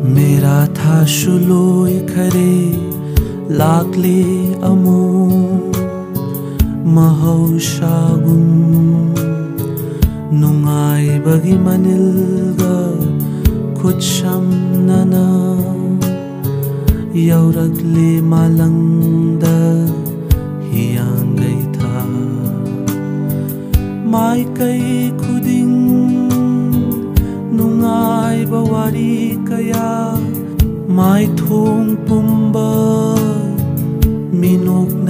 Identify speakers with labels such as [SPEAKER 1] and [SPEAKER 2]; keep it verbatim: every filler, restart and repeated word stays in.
[SPEAKER 1] मेरा था shuloy khare lakle amo mahausagum nungai bagi manilga khutsham nana yaurakle malangda hiyangai tha mai kai khuding nungai bawari kaya mai thong pumba minok